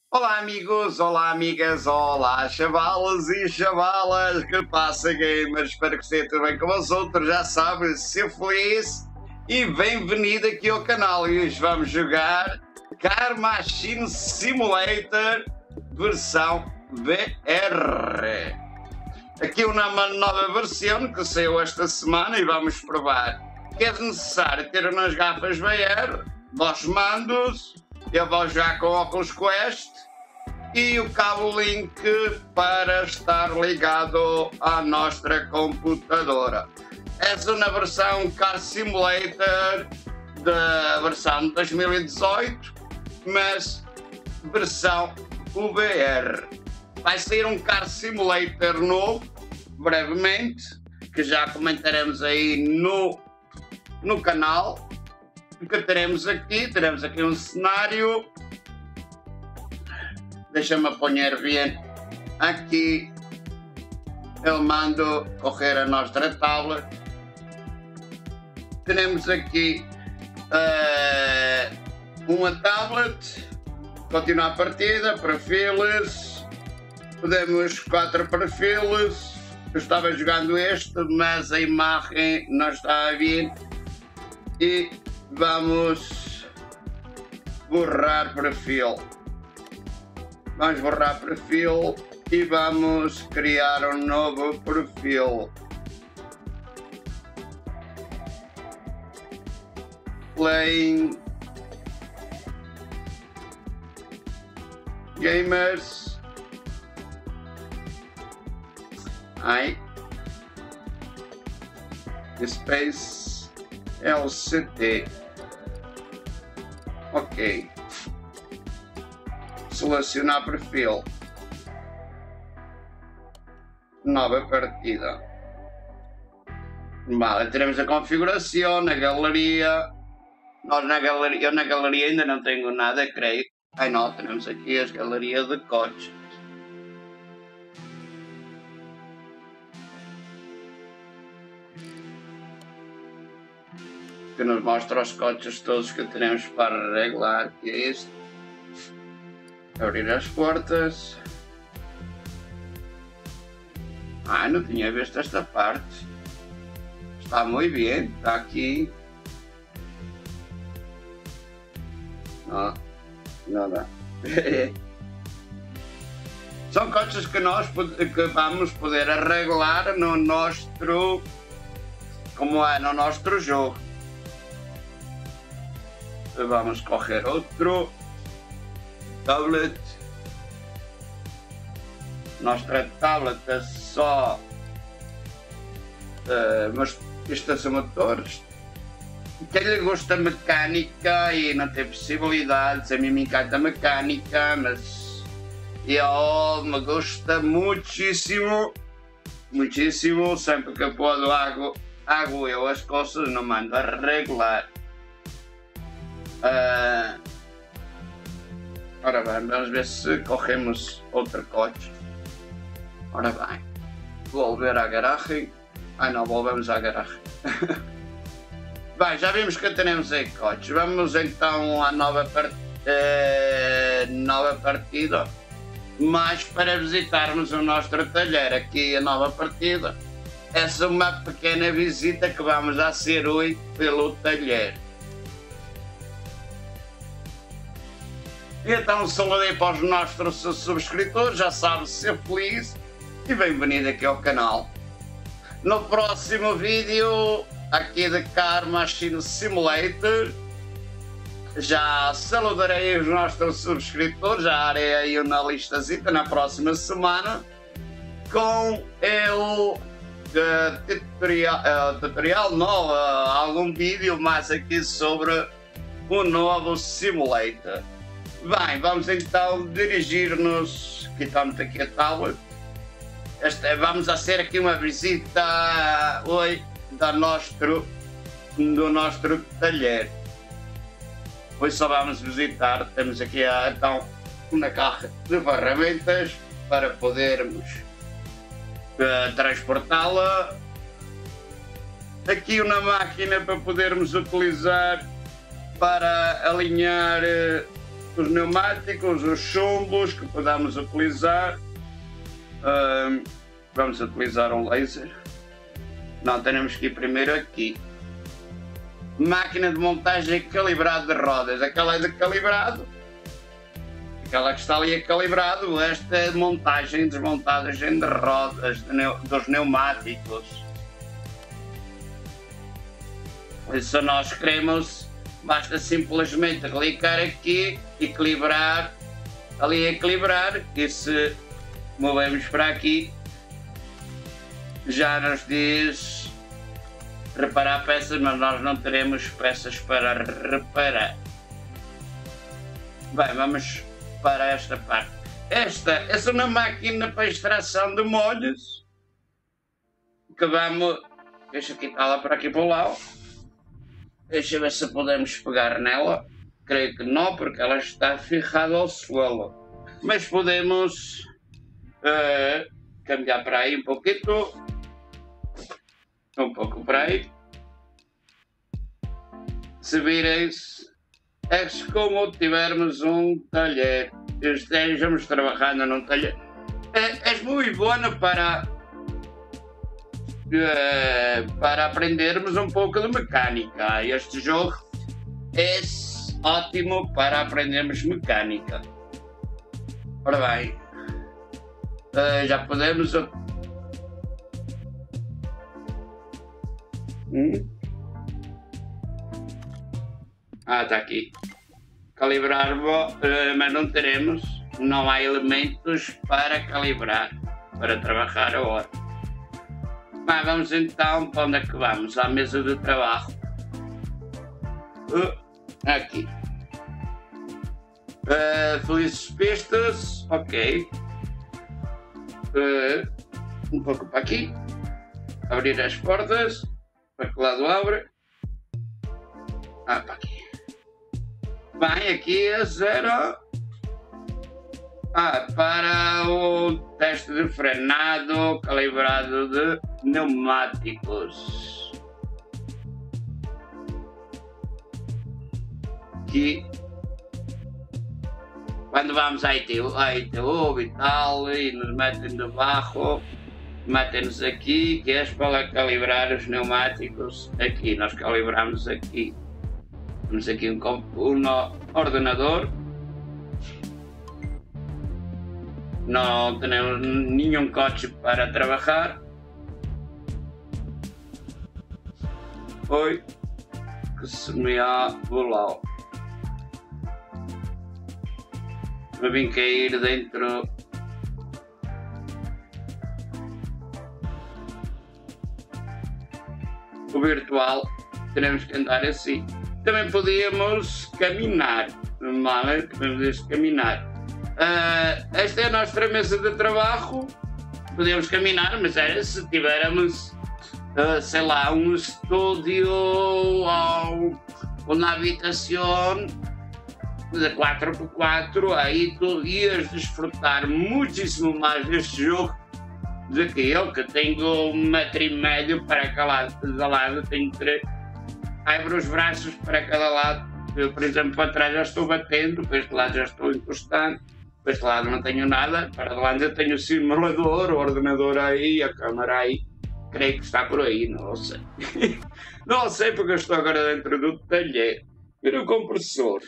Olá amigos, olá amigas, olá chavalos e chavalas, que passa gamers, espero que esteja tudo bem com os outros, já sabem, ser feliz e bem-vindo aqui ao canal. E hoje vamos jogar Car Machine Simulator versão VR. Aqui uma nova versão que saiu esta semana e vamos provar que é necessário ter umas gafas VR, dos mandos. Eu vou jogar com o Oculus Quest e o cabo link para estar ligado à nossa computadora. Essa é uma versão Car Simulator da versão 2018, mas versão VR. Vai sair um Car Simulator novo, brevemente, que já comentaremos aí no canal. O que teremos aqui um cenário. Deixa-me apanhar bem aqui. Eu mando correr a nossa tablet. Temos aqui uma tablet. Continuar a partida, perfis. Podemos 4 perfis. Eu estava jogando este, mas a imagem não está a vir. E vamos borrar perfil. Vamos borrar perfil e vamos criar um novo perfil. Playing Gamers. Ai. Space LCT. Ok. Selecionar perfil. Nova partida. Vale, teremos a configuração na galeria. Eu na galeria ainda não tenho nada, creio. Ai não, temos aqui as galerias de coches. Que nos mostra os coches todos que teremos para regular, que é isto. Abrir as portas. Não tinha visto esta parte. Está muito bem, está aqui. Não dá. São coches que nós vamos poder regular no nosso, como é no nosso jogo. Vamos correr outro. Tablet. Nossa tablet é só mas estes são motores. Quem lhe gosta de mecânica e não tem possibilidades, a mim me encanta a mecânica, mas eu me gosta muitíssimo, muitíssimo, sempre que eu posso hago eu as coisas, não mando a regular. Ora bem, vamos ver se corremos outro coche. Ora bem, volver à garagem. Ai não, volvemos à garagem. Bem, já vimos que temos aí coches. Vamos então à nova partida. Mas para visitarmos o nosso talher aqui, a nova partida. Essa é uma pequena visita que vamos a ser hoje pelo talher. Então saludei para os nossos subscritores, já sabe, ser feliz e bem-vindo aqui ao canal. No próximo vídeo aqui de Car Machine Simulator já saludarei os nossos subscritores, já harei aí uma listazita na próxima semana com o tutorial não, algum vídeo mais aqui sobre o novo Simulator. Bem, vamos então dirigir-nos, quitamos aqui a tablet. Vamos a ser aqui uma visita hoje do nosso talher. Hoje só vamos visitar, temos aqui então uma caixa de ferramentas para podermos transportá-la. Aqui uma máquina para podermos utilizar para alinhar os pneumáticos, os chumbos que podemos utilizar. Vamos utilizar um laser. Não, temos que ir primeiro aqui. Máquina de montagem calibrada de rodas. Aquela é de calibrado. Aquela que está ali é calibrado. Esta é de montagem, desmontagem de rodas, dos pneumáticos. Se nós queremos, basta simplesmente clicar aqui, equilibrar, ali equilibrar, e se movemos para aqui, já nos diz reparar peças, mas nós não teremos peças para reparar. Bem, vamos para esta parte. Esta é uma máquina para extração de molhos, que vamos, deixa aqui, está lá para aqui para o lado. Deixa eu ver se podemos pegar nela. Creio que não, porque ela está ferrada ao suelo. Mas podemos cambiar para aí um pouquinho. Um pouco para aí. Se virem-se, é como tivermos um talher. Estejamos trabalhando num talher. É muito bom para aprendermos um pouco de mecânica. Este jogo é ótimo para aprendermos mecânica. Ora bem, já podemos... está aqui. Calibrar, mas não teremos, não há elementos para calibrar, para trabalhar a hora. Mas vamos então, para onde é que vamos? À mesa de trabalho. Aqui. Felizes pistas, ok. Um pouco para aqui. Abrir as portas. Para que lado abre? Para aqui. Bem, aqui é zero. Para o teste de frenado calibrado de pneumáticos. Aqui, quando vamos à ITU e tal, e nos metem debaixo, metem-nos aqui, que é para calibrar os pneumáticos. Aqui, nós calibramos aqui. Temos aqui um ordenador. Não temos nenhum código para trabalhar. Foi que se me volou. Me vim cair dentro. O virtual, teremos que andar assim. Também podíamos caminhar. Normal, podemos caminhar. Esta é a nossa mesa de trabalho. Podemos caminhar, mas era se tivéssemos, sei lá, um estúdio ou uma habitação de 4x4, aí tu ias desfrutar muitíssimo mais deste jogo do que eu, que tenho 1,5 m para cada lado, tenho 3. Abro os braços para cada lado. Eu, por exemplo, para trás já estou batendo, para este lado já estou encostando. Para este lado não tenho nada, para de lado eu tenho o simulador, o ordenador aí, a câmera aí. Creio que está por aí, não sei. Não sei porque eu estou agora dentro do talher. E no compressor.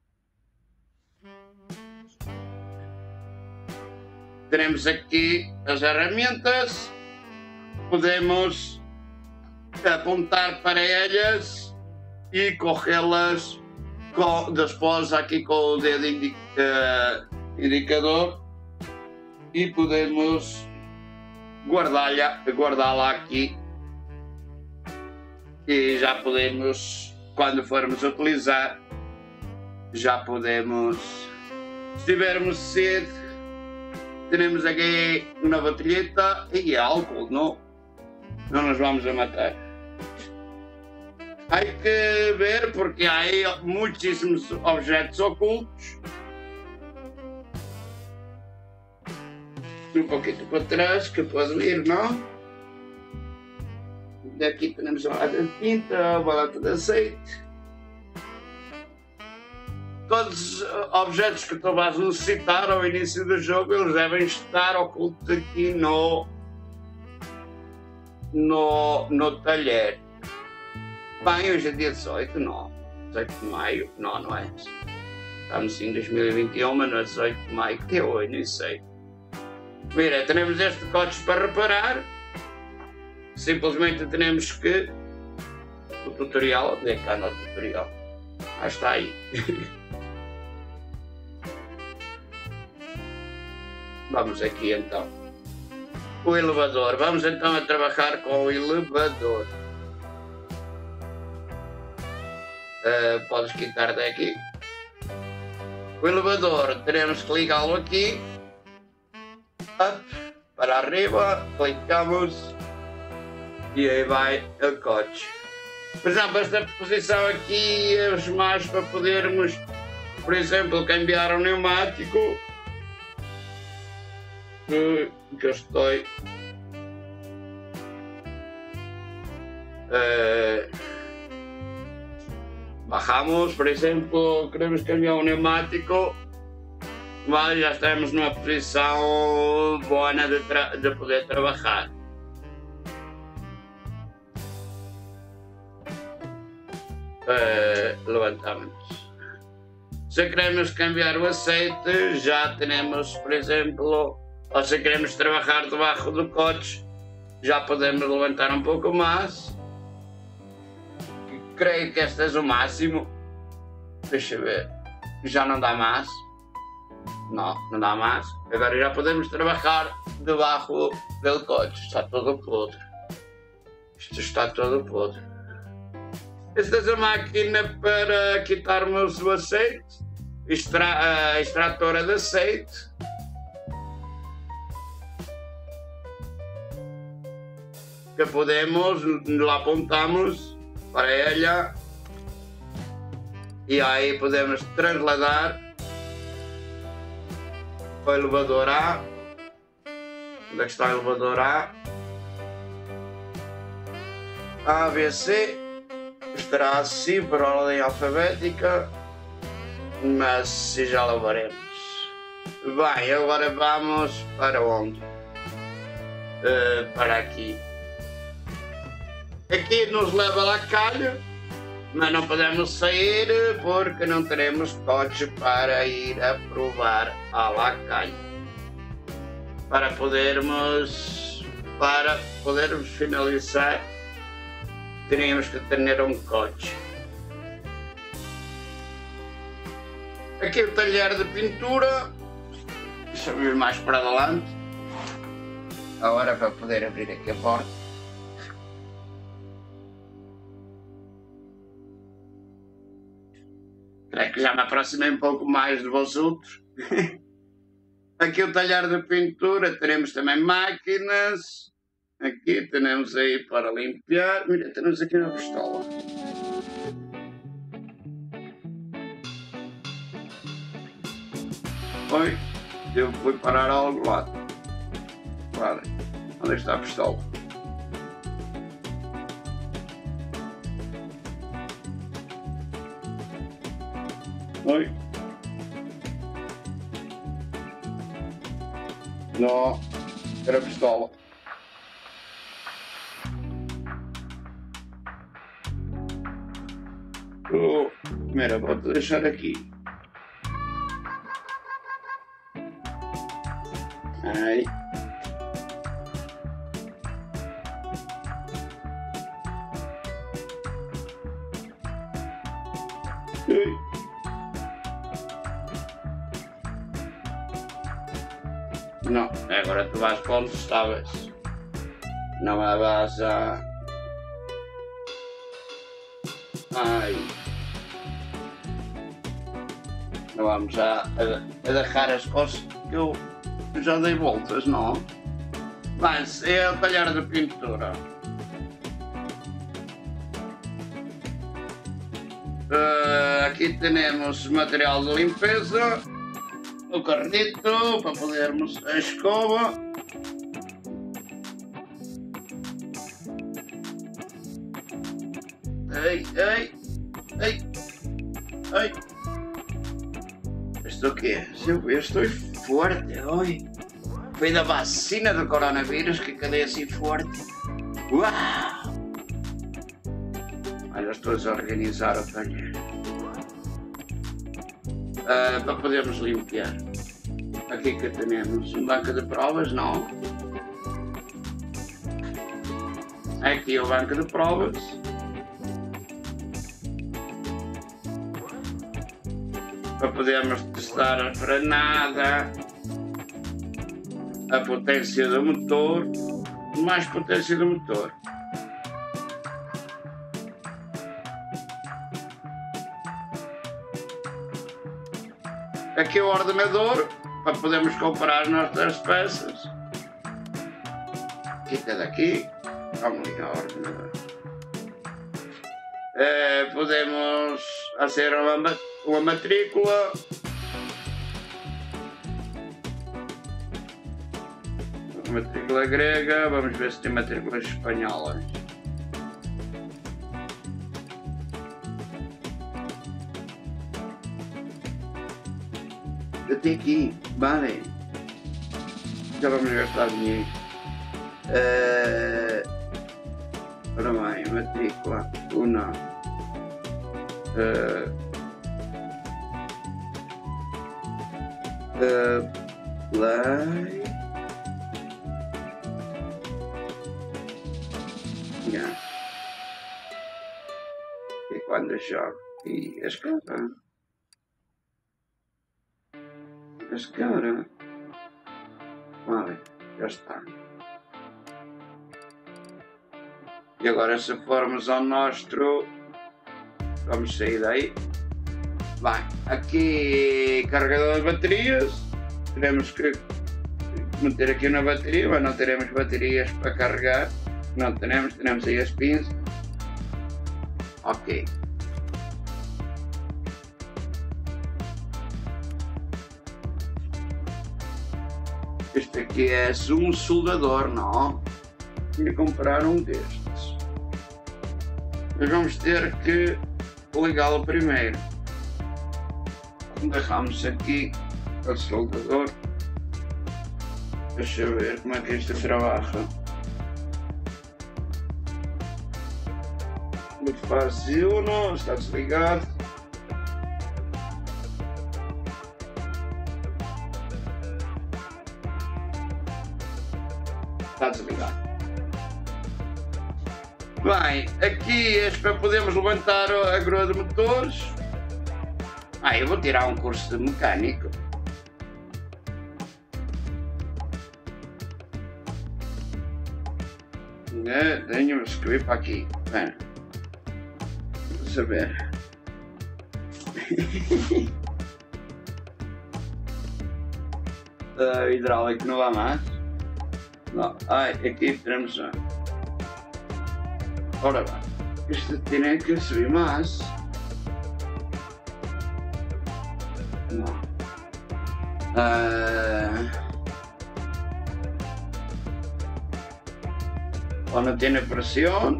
Teremos aqui as ferramentas. Podemos apontar para elas e corrê-las depois aqui com o dedo indicador, e podemos guardá-la aqui, e já podemos, quando formos utilizar, já podemos, se tivermos sede, teremos aqui uma batilheta e álcool, não nos vamos a matar. Há que ver porque há aí muitíssimos objetos ocultos. Um pouquinho para trás que pode ir, não? Daqui temos uma lata de tinta, uma lata de azeite. todos os objetos que tu vais necessitar ao início do jogo, eles devem estar ocultos aqui no talher. Bem, hoje é dia 18, não. 18 de maio? Não, não é. Estamos em 2021, mas não é 18 de maio, que é hoje, nem sei. Mira, temos este código para reparar. Simplesmente temos que... O tutorial, onde é que anda o tutorial? Ah, está aí. Vamos aqui então. O elevador. Vamos então a trabalhar com o elevador. Podes quitar daqui. O elevador, teremos que ligá-lo aqui. Up, para arriba, clicamos. E aí vai o coche. Por exemplo, esta posição aqui é mais para podermos, por exemplo, cambiar o pneumático. Que eu estou. Bajamos, por exemplo, queremos cambiar o pneumático. Mas já estamos numa posição boa de poder trabalhar. Levantamos. Se queremos cambiar o aceite, já temos, por exemplo, ou se queremos trabalhar debaixo do coche, já podemos levantar um pouco mais. Creio que este é o máximo. Deixa eu ver. Já não dá mais. Não, não dá mais. Agora já podemos trabalhar debaixo do coche. Está todo podre. Isto está todo podre. Esta é a máquina para quitarmos o aceite, a extratora de aceite. Que podemos, lá apontamos para ela e aí podemos trasladar para o elevador A. Onde é que está o elevador A? A, B, C. Estará assim por ordem alfabética, mas se já lá veremos. Bem, agora vamos para onde? Para aqui. Aqui nos leva lá calho, mas não podemos sair porque não teremos coche para ir a provar a lacalho. Para podermos finalizar, teríamos que ter um coche. Aqui o talher de pintura. Deixa eu ir mais para adelante. Agora para poder abrir aqui a porta. Creio que já me aproximei um pouco mais de vós outros. Aqui o talher de pintura. Teremos também máquinas. Aqui temos aí para limpar. Mira, temos aqui uma pistola. Oi, eu fui parar ao lado. Para. Onde está a pistola? Oi. Não, era a pistola. Primeiro vou-te deixar aqui. Ai. Ui. Não, agora tu vais para onde estavas. Não vais a... Ai. Não vamos a deixar as costas que eu já dei voltas, não? Mas é o talher de pintura. Aqui temos material de limpeza, o carrito para podermos a escova. Ei, ei, ei, ei. isto o quê? Eu estou forte, oi. Foi da vacina do coronavírus que cadê assim forte. Uau! Olha, estou a organizar o talher. Para podermos limpar. Aqui que temos um banco de provas, não? Aqui o banco de provas. Para podermos testar a frenada, a potência do motor, mais potência do motor. Aqui o ordenador, para podermos comparar as nossas peças. Quita daqui, vamos ligar o ordenador. Podemos fazer uma matrícula. Matrícula grega, vamos ver se tem matrículas espanholas. Até aqui, vale. Já vamos gastar dinheiro. Ora bem, matrícula, uma. Play. Yeah. E quando jogo e escala. Vale, já está. E agora se formos ao nosso, vamos sair daí. Vai, aqui carregador de baterias, teremos que meter aqui na bateria, mas não teremos baterias para carregar. Não teremos aí as pins. Ok. Este aqui é um soldador, não? Tinha que comprar um destes. Mas vamos ter que ligá-lo primeiro. Agarramos aqui o soldador. Deixa eu ver como é que isto trabalha. Muito fácil, não? Está desligado. Está desligado. Bem, aqui é para podermos levantar a grua de motores. Eu vou tirar um curso de mecânico. Tenho que escrever para aqui. Bem, vamos saber. Hidráulico não vai mais. Não. Aqui temos um. Ora bem, isto tem que subir mais. Não. Ou não tem pressão.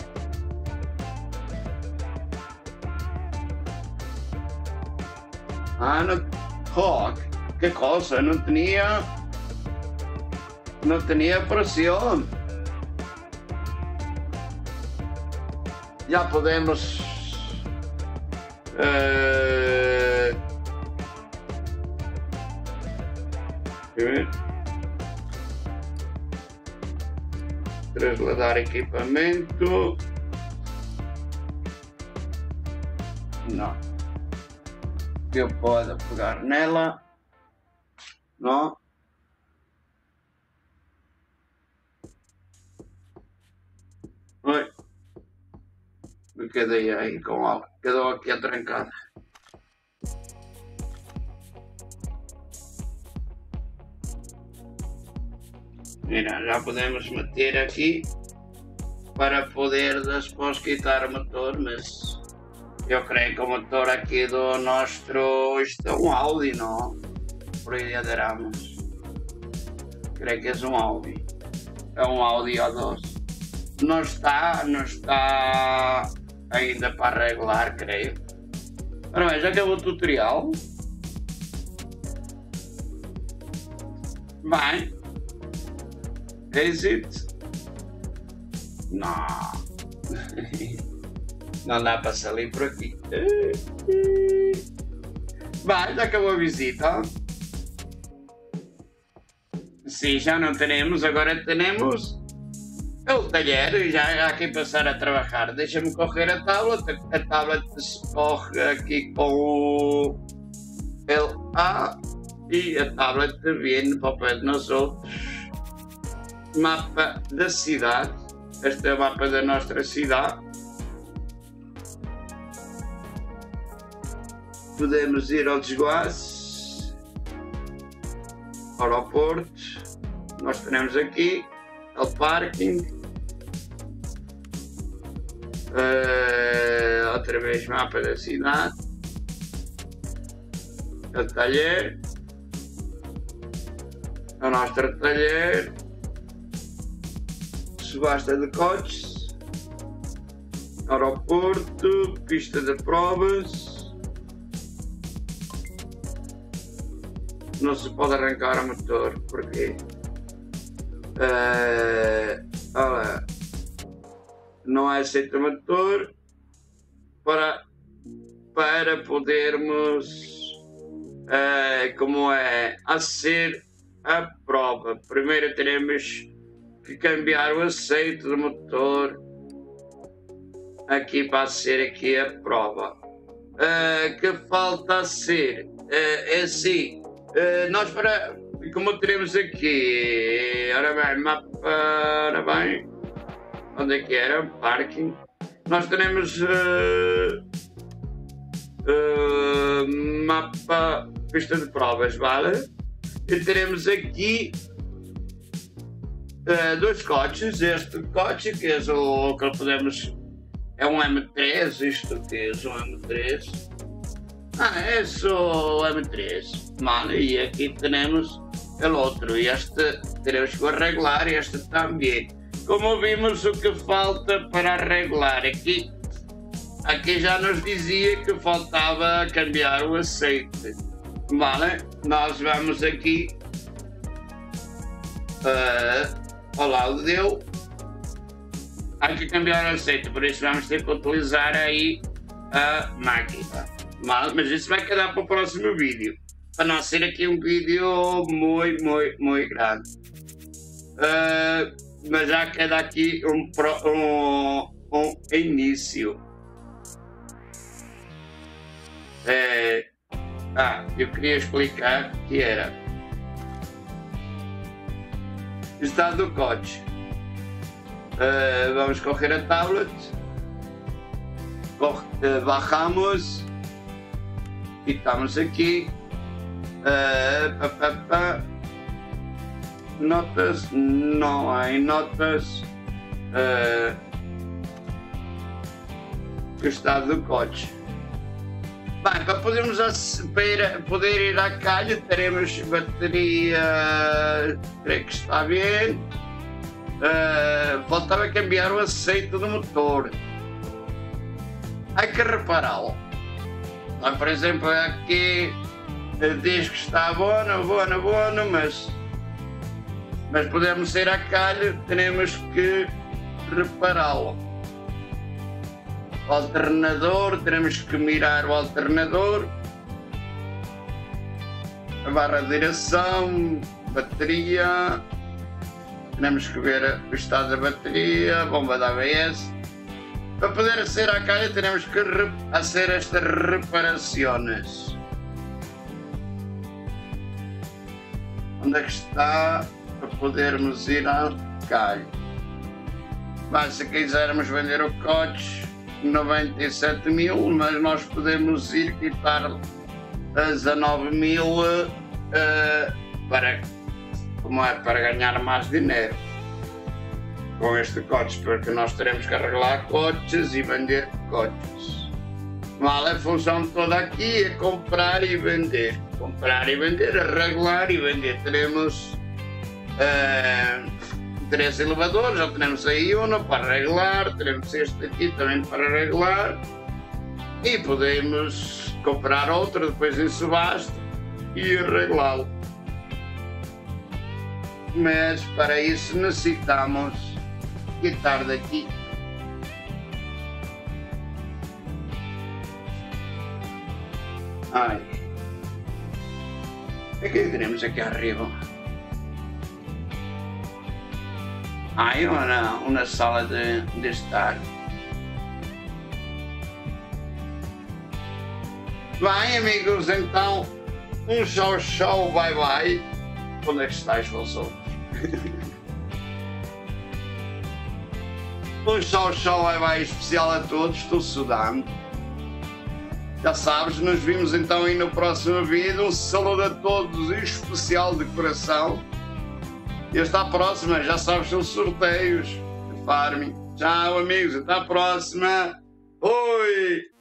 Que coisa, não tinha pressão. Já podemos trasladar equipamento. Não. Eu posso pegar nela. Não. Oi. Me quedei aí com ela. Quedou aqui atrancada. Mira, já podemos meter aqui para poder depois quitar o motor, mas eu creio que o motor aqui do nosso, isto é um Audi, não? Por aí aderamos. Creio que é um Audi. É um Audi A2. Não está ainda para regular, creio. Ora bem, já acabou o tutorial. Vai. Exit. Não. Não dá para sair por aqui. Vai, já acabou a visita. Sim, já não temos, agora temos o talher, já há que passar a trabalhar. Deixa-me correr a tablet se corre aqui com o LA e a tablet vem para o pé de nós outros. Mapa da cidade, este é o mapa da nossa cidade. Podemos ir ao desguace, aeroporto, nós temos aqui o parking, outra vez mapa da cidade, o talher, o nosso talher, subasta de coches, aeroporto, pista de provas. Não se pode arrancar o motor, porque olha, não é aceito o motor para podermos como é a ser a prova. Primeiro teremos que cambiar o aceito do motor aqui para ser aqui a prova. Que falta a ser é assim. Nós como teremos aqui, ora bem, mapa, ora bem, onde é que era? Parking. Nós teremos mapa, pista de provas, vale? E teremos aqui dois coches, este coche que é o que podemos, é um M3, isto que é um M3. É só o M3, mano, e aqui temos o outro, este teremos que arreglar, este também. Como vimos, o que falta para arreglar aqui já nos dizia que faltava cambiar o aceite, vale? Nós vamos aqui ao lado dele, há que cambiar o aceite, por isso vamos ter que utilizar aí a máquina. Mas isso vai quedar para o próximo vídeo, para não ser aqui um vídeo muito grande. Mas já queda aqui um início. Eu queria explicar que era o estado do coche. Vamos correr a tablet, bajamos e estamos aqui. Notas, não há notas. O estado do coche. Bem, para poder ir à calha teremos bateria, creio que está bem. Faltava cambiar o aceite do motor. Há que repará-lo. Por exemplo, aqui diz que está boa, mas podemos ir à calha, teremos que repará-lo. O alternador, teremos que mirar o alternador, a barra de direção, bateria, temos que ver o estado da bateria, a bomba da ABS. Para poder ser à calha teremos que fazer estas reparações. Onde é que está para podermos ir à calha? Mas se quisermos vender o coche 97.000, mas nós podemos ir quitar a 19.000 para ganhar mais dinheiro com este coche, porque nós teremos que arreglar coches e vender coches. Vale, a função toda aqui é comprar e vender, arreglar e vender. Teremos 3 elevadores, já temos aí um para arreglar, teremos este aqui também para arreglar e podemos comprar outro depois em subasta e arreglá-lo. mas para isso necessitamos quitar daqui. Ai, o que é que teremos aqui arriba? Hay una sala de estar. Bem, amigos, então, um tchau, bye. Onde é que estás, Valsou? Um tchau, bye especial a todos, estou sudando. Já sabes, nos vimos então aí no próximo vídeo. Um saludo a todos, especial de coração. E até à próxima, já sabes, são sorteios de Farming. Tchau, amigos, até à próxima. Oi!